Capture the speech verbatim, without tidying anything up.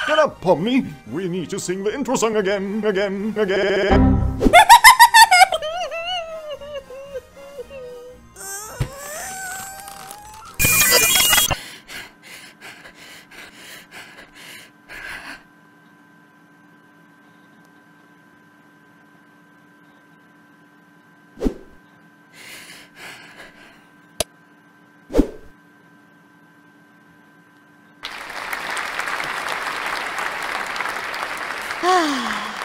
Get up, Pomni. We need to sing the intro song again, again, again. Ah.